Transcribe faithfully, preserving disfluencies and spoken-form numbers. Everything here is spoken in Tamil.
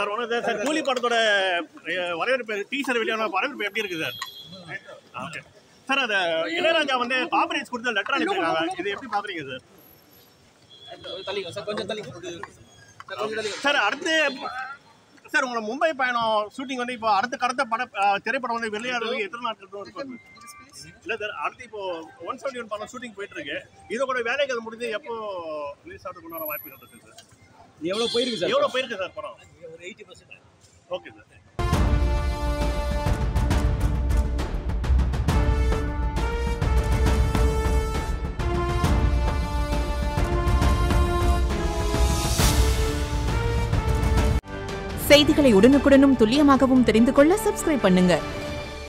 சார் ஒன்றும் சார் சார் கூலி படத்தோட வரவேற்பு டீசர் வெளியான வரவேற்பு எப்படி இருக்குது சார்? ஓகே சார், அது இளையராஜா வந்து காப்பரேட்ஸ் கொடுத்த லெட்டர் அனுப்பியிருக்காங்க, இது எப்படி பார்க்குறீங்க சார்? சார் அடுத்து சார் உங்களை மும்பை பயணம் ஷூட்டிங் வந்து இப்போ அடுத்த கடத்த பட திரைப்படம் வந்து வெளியாடுறதுக்கு எத்தனை நாட்கள் இருக்கும்? இல்லை சார், அடுத்து இப்போ ஒன் செவன்டி ஒன் படம் ஷூட்டிங் போயிட்டு இருக்கு, இதோ கூட வேலைக்கு முடிஞ்சு எப்போ ரிலீஸ் ஆகிறதுக்கு உண்டான வாய்ப்பு இருக்கு சார்? எவ்வளோ போயிருக்கு சார்? எவ்வளோ போயிருக்கு சார் படம்? ஒரு எயிட்டி பர்சன்ட். Okay sir. செய்திகளை உடனுக்குடனும் துல்லியமாகவும் தெரிந்து கொள்ள சப்ஸ்கிரைப் பண்ணுங்க.